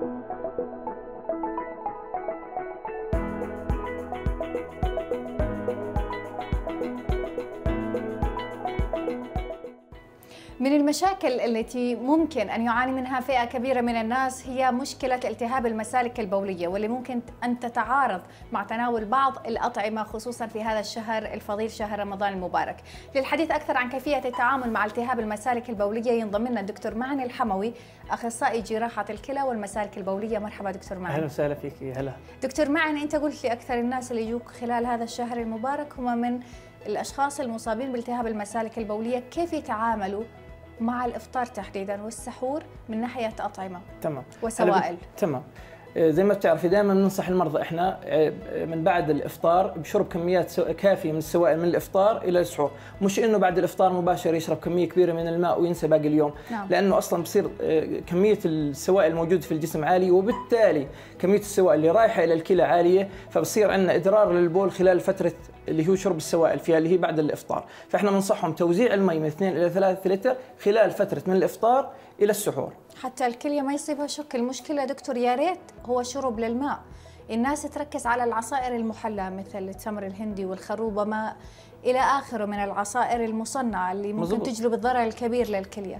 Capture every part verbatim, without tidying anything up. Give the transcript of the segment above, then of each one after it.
من المشاكل التي ممكن أن يعاني منها فئة كبيرة من الناس هي مشكلة التهاب المسالك البولية، واللي ممكن أن تتعارض مع تناول بعض الأطعمة خصوصا في هذا الشهر الفضيل شهر رمضان المبارك. للحديث أكثر عن كيفية التعامل مع التهاب المسالك البولية ينضم لنا الدكتور معن الحموي، أخصائي جراحة الكلى والمسالك البولية. مرحبا دكتور معن. أهلا وسهلا فيك. هلا دكتور معن، أنت قلت لي أكثر الناس اللي يجوك خلال هذا الشهر المبارك هم من الأشخاص المصابين بالتهاب المسالك البولية، كيف يتعاملوا مع الافطار تحديدا والسحور من ناحيه اطعمه تمام وسوائل؟ تمام. زي ما بتعرفي دائما بننصح المرضى احنا من بعد الافطار بشرب كميات كافيه من السوائل من الافطار الى السحور، مش انه بعد الافطار مباشر يشرب كميه كبيره من الماء وينسى باقي اليوم. نعم. لانه اصلا بصير كميه السوائل الموجوده في الجسم عاليه، وبالتالي كميه السوائل اللي رايحه الى الكلى عاليه، فبصير عندنا ادرار للبول خلال فتره اللي هو شرب السوائل فيها اللي هي بعد الافطار. فاحنا بننصحهم توزيع المي من اثنين الى ثلاثة لتر خلال فتره من الافطار الى السحور، حتى الكليه ما يصيبها شك. المشكله دكتور يا ريت هو شرب للماء، الناس تركز على العصائر المحلى مثل التمر الهندي والخروب وما الى اخره من العصائر المصنعه اللي ممكن مزبوط. تجلب الضرر الكبير للكليه.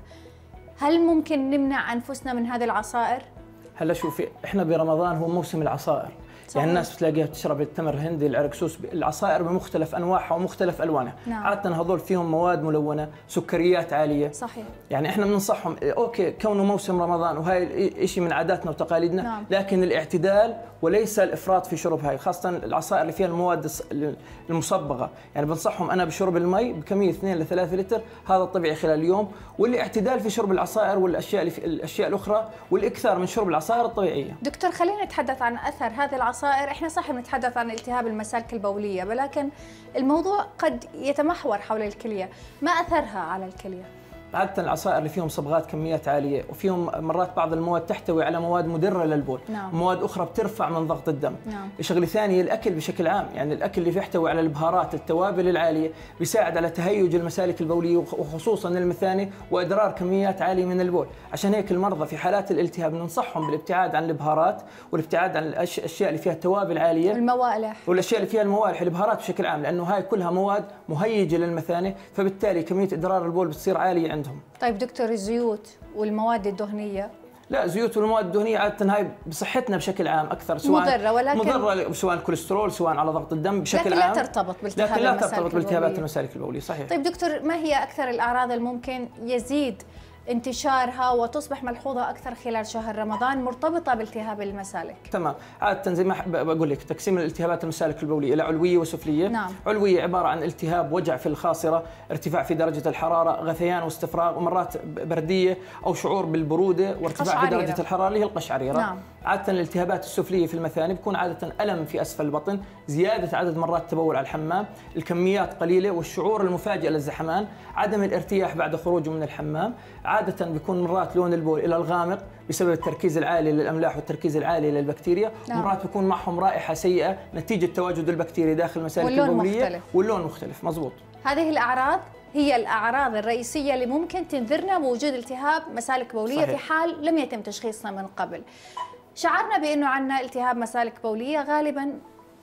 هل ممكن نمنع انفسنا من هذه العصائر؟ هلا شوفي، احنا برمضان هو موسم العصائر. صحيح. يعني الناس بتلاقيها بتشرب التمر الهندي، العرقسوس، العصائر بمختلف انواعها ومختلف الوانها. نعم. عاده هذول فيهم مواد ملونه، سكريات عاليه. صحيح. يعني احنا بننصحهم اوكي كونه موسم رمضان وهي شيء من عاداتنا وتقاليدنا. نعم. لكن الاعتدال وليس الافراط في شرب هاي، خاصه العصائر اللي فيها المواد المصبغه. يعني بنصحهم انا بشرب المي بكميه اثنين لثلاثة لتر، هذا الطبيعي خلال اليوم، والاعتدال في شرب العصائر والاشياء اللي الاشياء الاخرى، والاكثار من شرب العصائر الطبيعيه. دكتور خلينا نتحدث عن اثر هذه العصائر. احنا صح بنتحدث عن التهاب المسالك البوليه، ولكن الموضوع قد يتمحور حول الكليه، ما اثرها على الكليه؟ عادة العصائر اللي فيهم صبغات كميات عالية، وفيهم مرات بعض المواد تحتوي على مواد مدرة للبول. نعم. مواد أخرى بترفع من ضغط الدم. نعم. شغلة ثانية الأكل بشكل عام، يعني الأكل اللي يحتوي على البهارات التوابل العالية بيساعد على تهيج المسالك البولية وخصوصا المثانة وإدرار كميات عالية من البول. عشان هيك المرضى في حالات الالتهاب ننصحهم بالابتعاد عن البهارات والابتعاد عن الأشياء اللي فيها توابل عالية والموالح والأشياء اللي فيها الموالح، البهارات بشكل عام، لأنه هاي كلها مواد مهيجة للمثانة، فبالتالي كمية إدرار البول بتصير عالية عندهم. طيب دكتور، الزيوت والمواد الدهنية؟ لا، الزيوت والمواد الدهنيه عاده هاي بصحتنا بشكل عام اكثر، سواء مضره، ولكن مضره سواء الكوليسترول سواء على ضغط الدم بشكل لكن عام، لا ترتبط بالتهاب لكن لا المسالك ترتبط بالتهابات المسالك البوليه. صحيح. طيب دكتور، ما هي اكثر الاعراض اللي ممكن يزيد انتشارها وتصبح ملحوظه اكثر خلال شهر رمضان مرتبطه بالتهاب المسالك؟ تمام. عاده زي ما بقول لك تقسيم الالتهابات المسالك البوليه الى علويه وسفليه. نعم. علويه عباره عن التهاب، وجع في الخاصره، ارتفاع في درجه الحراره، غثيان واستفراغ، ومرات برديه او شعور بالبروده وارتفاع في درجه الحراره اللي هي القشعريره. نعم. عاده الالتهابات السفليه في المثانه بيكون عاده الم في اسفل البطن، زياده عدد مرات التبول على الحمام، الكميات قليله، والشعور المفاجئ للزحمان، عدم الارتياح بعد خروجه من الحمام. عاده بيكون مرات لون البول الى الغامق بسبب التركيز العالي للاملاح والتركيز العالي للبكتيريا. نعم. مرات بيكون معهم رائحه سيئه نتيجه تواجد البكتيريا داخل المسالك البوليه، مختلف. واللون مختلف. مزبوط. هذه الاعراض هي الاعراض الرئيسيه اللي ممكن تنذرنا بوجود التهاب مسالك بوليه. صحيح. في حال لم يتم تشخيصنا من قبل. شعرنا بانه عندنا التهاب مسالك بوليه، غالبا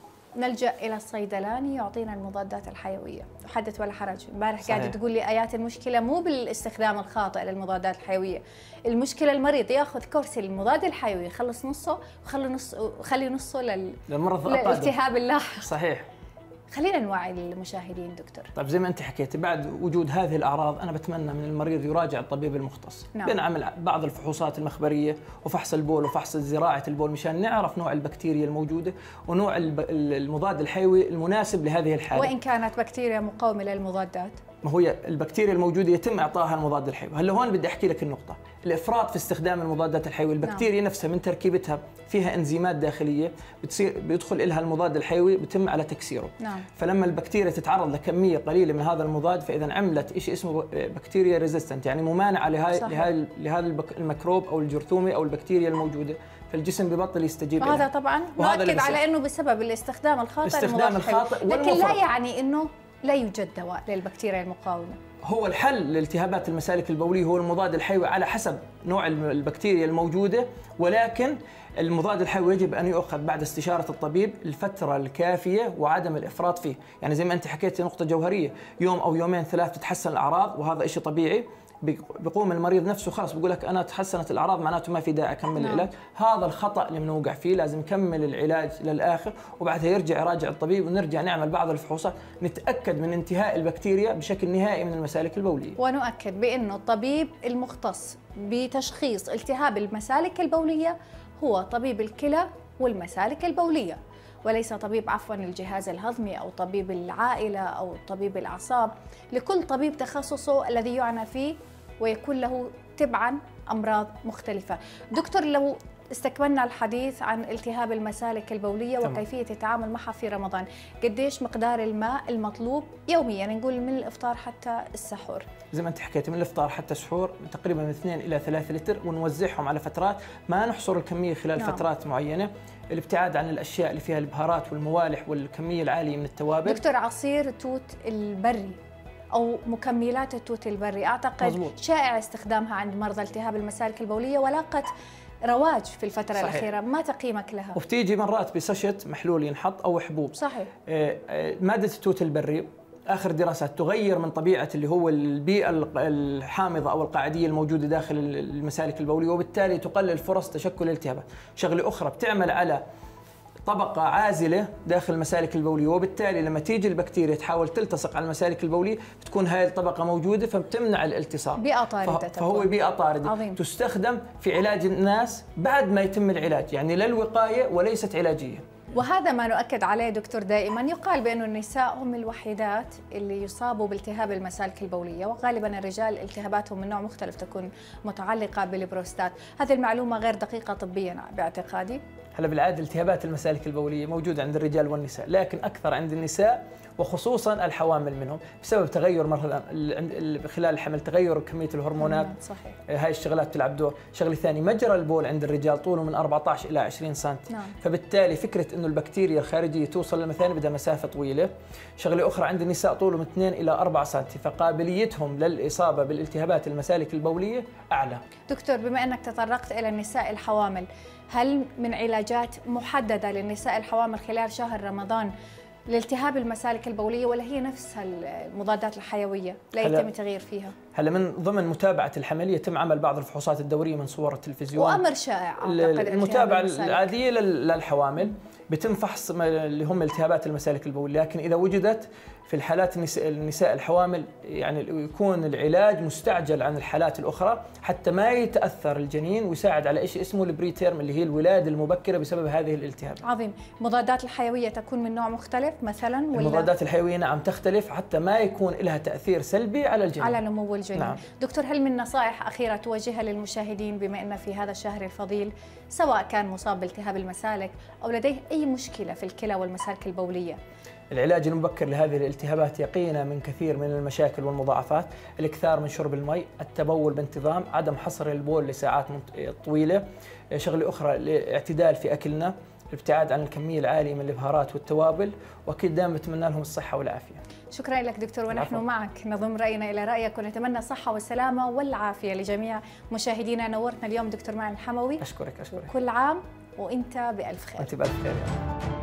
نلجأ إلى الصيدلاني يعطينا المضادات الحيوية. حدث ولا حرج، امبارح قاعدة تقول لي آيات المشكلة مو بالاستخدام الخاطئ للمضادات الحيوية، المشكلة المريض ياخذ كورس المضاد الحيوي يخلص نصه وخلي نصه وخلي نصه لل... للمرض للالتهاب اللاحق. صحيح. خلينا نوعي المشاهدين دكتور. طيب زي ما انت حكيتي، بعد وجود هذه الاعراض انا بتمنى من المريض يراجع الطبيب المختص. نعم. بنعمل بعض الفحوصات المخبريه وفحص البول وفحص زراعه البول مشان نعرف نوع البكتيريا الموجوده ونوع المضاد الحيوي المناسب لهذه الحاله. وان كانت بكتيريا مقاومه للمضادات، ما هو البكتيريا الموجوده يتم اعطائها المضاد الحيوي. هلا هون بدي احكي لك النقطه، الافراط في استخدام المضادات الحيويه، البكتيريا نعم. نفسها من تركيبتها فيها انزيمات داخليه بتصير بيدخل لها المضاد الحيوي بيتم على تكسيره. نعم. فلما البكتيريا تتعرض لكميه قليله من هذا المضاد، فاذا عملت شيء اسمه بكتيريا ريزيستنت، يعني ممانعه لهاي لهاي لهذا الميكروب او الجرثومه او البكتيريا الموجوده، فالجسم ببطل يستجيب لها. وهذا طبعا مؤكد على انه بسبب الاستخدام الخاطئ الاستخدام الخاطئ لكن لا يعني انه لا يوجد دواء للبكتيريا المقاومه. هو الحل لالتهابات المسالك البولية هو المضاد الحيوي على حسب نوع البكتيريا الموجودة، ولكن المضاد الحيوي يجب أن يؤخذ بعد استشارة الطبيب الفترة الكافية وعدم الإفراط فيه. يعني زي ما أنت حكيت نقطة جوهرية، يوم أو يومين ثلاث تتحسن الأعراض وهذا إشي طبيعي، بيقوم المريض نفسه خلاص بيقول لك أنا تحسنت الأعراض معناته ما في داعي أكمل نعم. العلاج. هذا الخطأ اللي بنوقع فيه، لازم نكمل العلاج للآخر وبعدها يرجع يراجع الطبيب ونرجع نعمل بعض الفحوصات نتأكد من انتهاء البكتيريا بشكل نهائي من المسالك البولية. ونؤكد بأنه الطبيب المختص بتشخيص التهاب المسالك البولية هو طبيب الكلى والمسالك البولية، وليس طبيب عفوا الجهاز الهضمي أو طبيب العائلة أو طبيب الأعصاب. لكل طبيب تخصصه الذي يعنى فيه ويكون له تبعا أمراض مختلفة. دكتور، لو استكملنا الحديث عن التهاب المسالك البولية تمام. وكيفية التعامل معها في رمضان، قديش مقدار الماء المطلوب يوميا؟ يعني نقول من الإفطار حتى السحور. زي ما أنت حكيت، من الإفطار حتى السحور تقريبا من اثنين إلى ثلاثة لتر، ونوزعهم على فترات، ما نحصر الكمية خلال نعم. فترات معينة. الابتعاد عن الأشياء اللي فيها البهارات والموالح والكمية العالية من التوابل. دكتور، عصير توت البري أو مكملات التوت البري أعتقد مزبوط. شائع استخدامها عند مرضى التهاب المسالك البولية ولاقت رواج في الفترة صحيح. الأخيرة، ما تقييمك لها؟ وبتيجي مرات بسشت محلول ينحط أو حبوب. صحيح. مادة التوت البري آخر دراسات تغير من طبيعة اللي هو البيئة الحامضة أو القاعدية الموجودة داخل المسالك البولية، وبالتالي تقلل فرص تشكل الالتهابات. شغلة أخرى بتعمل على طبقة عازلة داخل المسالك البولية، وبالتالي لما تيجي البكتيريا تحاول تلتصق على المسالك البولية بتكون هاي الطبقة موجودة فبتمنع الالتصاق. بيئة طاردة. فهو بيئة طاردة عظيم. تستخدم في علاج الناس بعد ما يتم العلاج، يعني للوقاية وليست علاجية. وهذا ما نؤكد عليه دكتور دائما. يقال بأن النساء هم الوحيدات اللي يصابوا بالتهاب المسالك البولية، وغالبا الرجال التهاباتهم من نوع مختلف تكون متعلقة بالبروستات. هذه المعلومة غير دقيقة طبيا باعتقادي. هلا بالعادة التهابات المسالك البولية موجودة عند الرجال والنساء، لكن أكثر عند النساء وخصوصا الحوامل منهم بسبب تغير مثلا خلال الحمل، تغير كمية الهرمونات. صحيح. هاي الشغلات تلعب دور. شغله ثاني، مجرى البول عند الرجال طوله من أربعة عشر إلى عشرين سنتي. نعم. فبالتالي فكرة إنه البكتيريا الخارجية توصل للمثانة بدها مسافة طويلة. شغله أخرى، عند النساء طوله من اثنين إلى أربعة سنتي، فقابليتهم للإصابة بالالتهابات المسالك البولية أعلى. دكتور، بما أنك تطرقت إلى النساء الحوامل، هل من علاجات محددة للنساء الحوامل خلال شهر رمضان لالتهاب المسالك البولية، ولا هي نفسها المضادات الحيوية لا يتم تغيير فيها؟ هلا من ضمن متابعة الحمل يتم عمل بعض الفحوصات الدورية من صور التلفزيون، وأمر شائع أعتقد. المتابعة العادية للحوامل بيتم فحص اللي هم التهابات المسالك البولية، لكن إذا وجدت في الحالات النساء الحوامل يعني يكون العلاج مستعجل عن الحالات الأخرى حتى ما يتأثر الجنين ويساعد على شيء اسمه البري تيرم اللي هي الولادة المبكرة بسبب هذه الالتهابات. عظيم. المضادات الحيوية تكون من نوع مختلف مثلا ولا؟ المضادات الحيوية نعم تختلف حتى ما يكون لها تأثير سلبي على الجنين، على نمو الجنين. نعم. دكتور، هل من نصائح أخيرة توجهها للمشاهدين بما أن في هذا الشهر الفضيل سواء كان مصاب بالتهاب المسالك أو لديه أي مشكلة في الكلى والمسالك البولية؟ العلاج المبكر لهذه الالتهابات يقينا من كثير من المشاكل والمضاعفات. الاكثار من شرب الماء، التبول بانتظام، عدم حصر البول لساعات طويلة. شغله أخرى الاعتدال في أكلنا، الابتعاد عن الكمية العالية من البهارات والتوابل، وأكيد دائما نتمنى لهم الصحة والعافية. شكرا لك دكتور، ونحن عفو. معك نضم رأينا إلى رأيك ونتمنى الصحة والسلامة والعافية لجميع مشاهدينا. نورتنا اليوم دكتور معن الحموي. أشكرك أشكرك. كل عام وأنت بألف خير. وأنت بألف خير.